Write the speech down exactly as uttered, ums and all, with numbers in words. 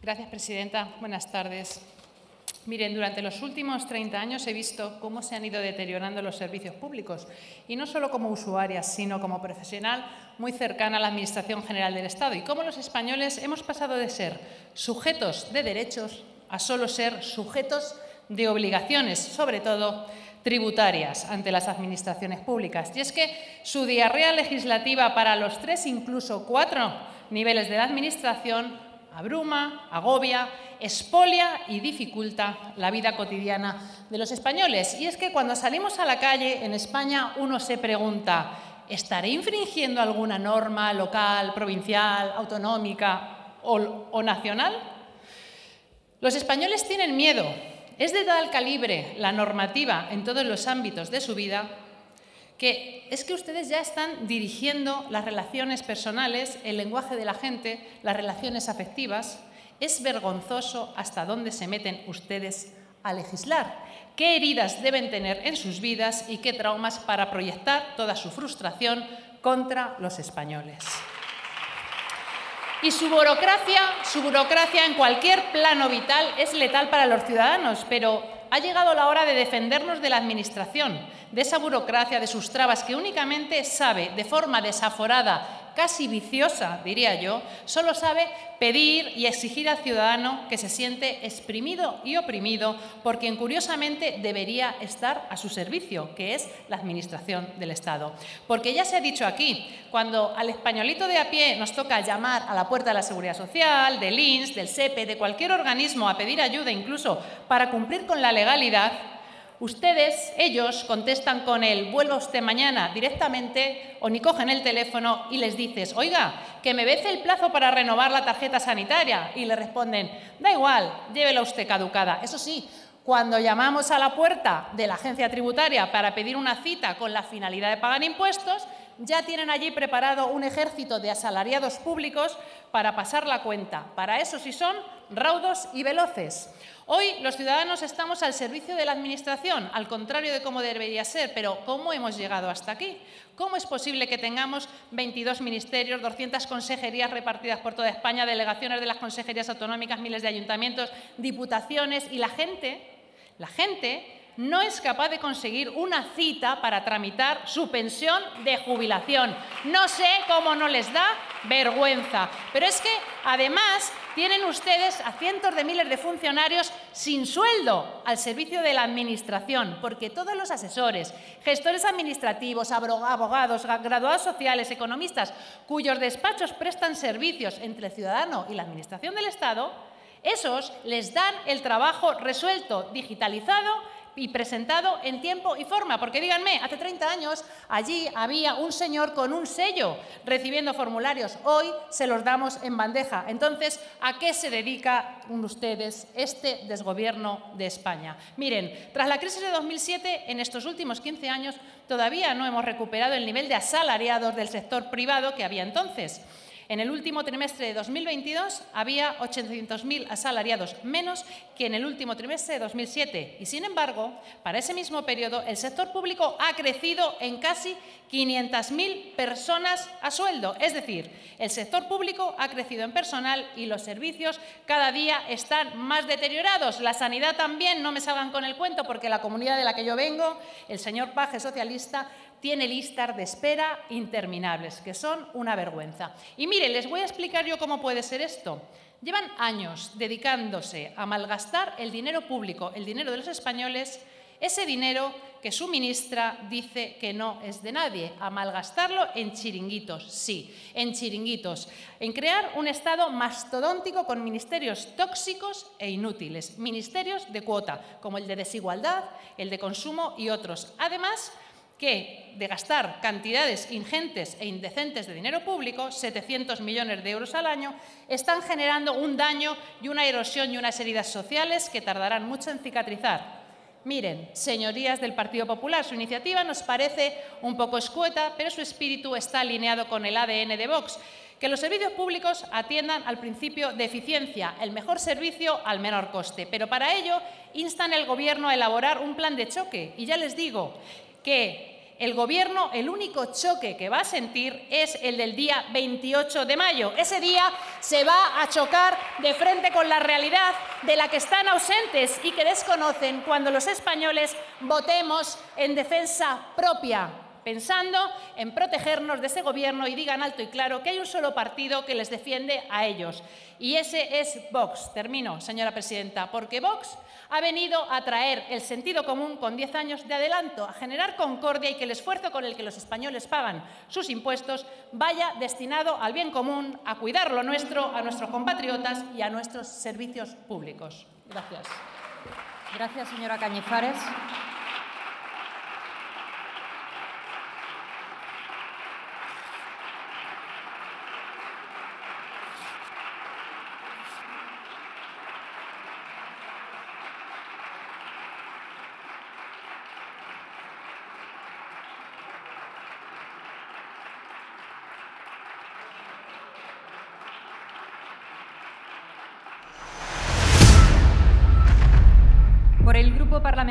Gracias, presidenta. Buenas tardes. Miren, durante los últimos treinta años he visto cómo se han ido deteriorando los servicios públicos, y no solo como usuaria, sino como profesional muy cercana a la Administración General del Estado, y cómo los españoles hemos pasado de ser sujetos de derechos a solo ser sujetos de obligaciones, sobre todo tributarias, ante las administraciones públicas. Y es que su diarrea legislativa para los tres, incluso cuatro niveles de la Administración abruma, agobia, expolia y dificulta la vida cotidiana de los españoles. Y es que cuando salimos a la calle en España uno se pregunta: ¿estaré infringiendo alguna norma local, provincial, autonómica o, o nacional? Los españoles tienen miedo. Es de tal calibre la normativa en todos los ámbitos de su vida que es que ustedes ya están dirigiendo las relaciones personales, el lenguaje de la gente, las relaciones afectivas. Es vergonzoso hasta dónde se meten ustedes a legislar, qué heridas deben tener en sus vidas y qué traumas para proyectar toda su frustración contra los españoles. Y su burocracia, su burocracia en cualquier plano vital es letal para los ciudadanos, pero ha llegado la hora de defendernos de la Administración, de esa burocracia, de sus trabas, que únicamente sabe, de forma desaforada, casi viciosa, diría yo, solo sabe pedir y exigir al ciudadano que se siente exprimido y oprimido por quien curiosamente debería estar a su servicio, que es la Administración del Estado. Porque ya se ha dicho aquí, cuando al españolito de a pie nos toca llamar a la puerta de la Seguridad Social, del I N S S, del S E P E, de cualquier organismo a pedir ayuda incluso para cumplir con la legalidad, ustedes, ellos, contestan con el «vuelva usted mañana» directamente, o ni cogen el teléfono y les dices «oiga, que me vence el plazo para renovar la tarjeta sanitaria», y le responden «da igual, llévela usted caducada». Eso sí, cuando llamamos a la puerta de la agencia tributaria para pedir una cita con la finalidad de pagar impuestos, ya tienen allí preparado un ejército de asalariados públicos para pasar la cuenta. Para eso sí son raudos y veloces. Hoy los ciudadanos estamos al servicio de la Administración, al contrario de cómo debería ser, pero ¿cómo hemos llegado hasta aquí? ¿Cómo es posible que tengamos veintidós ministerios, doscientas consejerías repartidas por toda España, delegaciones de las consejerías autonómicas, miles de ayuntamientos, diputaciones, y la gente, la gente no es capaz de conseguir una cita para tramitar su pensión de jubilación? No sé cómo no les da vergüenza. Pero es que, además, tienen ustedes a cientos de miles de funcionarios sin sueldo al servicio de la Administración, porque todos los asesores, gestores administrativos, abogados, graduados sociales, economistas, cuyos despachos prestan servicios entre el ciudadano y la Administración del Estado, esos les dan el trabajo resuelto, digitalizado y presentado en tiempo y forma. Porque díganme, hace treinta años allí había un señor con un sello recibiendo formularios. Hoy se los damos en bandeja. Entonces, ¿a qué se dedican ustedes este desgobierno de España? Miren, tras la crisis de dos mil siete, en estos últimos quince años, todavía no hemos recuperado el nivel de asalariados del sector privado que había entonces. En el último trimestre de dos mil veintidós había ochocientos mil asalariados menos que en el último trimestre de dos mil siete. Y, sin embargo, para ese mismo periodo, el sector público ha crecido en casi quinientas mil personas a sueldo. Es decir, el sector público ha crecido en personal y los servicios cada día están más deteriorados. La sanidad también, no me salgan con el cuento, porque la comunidad de la que yo vengo, el señor Paje, socialista, tiene listas de espera interminables, que son una vergüenza. Y miren, les voy a explicar yo cómo puede ser esto. Llevan años dedicándose a malgastar el dinero público, el dinero de los españoles, ese dinero que su ministra dice que no es de nadie, a malgastarlo en chiringuitos, sí, en chiringuitos, en crear un Estado mastodóntico con ministerios tóxicos e inútiles, ministerios de cuota, como el de desigualdad, el de consumo y otros. Además, que de gastar cantidades ingentes e indecentes de dinero público, setecientos millones de euros al año, están generando un daño y una erosión y unas heridas sociales que tardarán mucho en cicatrizar. Miren, señorías del Partido Popular, su iniciativa nos parece un poco escueta, pero su espíritu está alineado con el A D N de Vox. Que los servicios públicos atiendan al principio de eficiencia, el mejor servicio al menor coste. Pero para ello instan al Gobierno a elaborar un plan de choque. Y ya les digo que El Gobierno, el único choque que va a sentir es el del día veintiocho de mayo. Ese día se va a chocar de frente con la realidad de la que están ausentes y que desconocen cuando los españoles votemos en defensa propia, pensando en protegernos de ese Gobierno y digan alto y claro que hay un solo partido que les defiende a ellos. Y ese es Vox. Termino, señora presidenta, porque Vox ha venido a traer el sentido común con diez años de adelanto, a generar concordia y que el esfuerzo con el que los españoles pagan sus impuestos vaya destinado al bien común, a cuidar lo nuestro, a nuestros compatriotas y a nuestros servicios públicos. Gracias. Gracias, señora Cañizares. Por el Grupo Parlamentario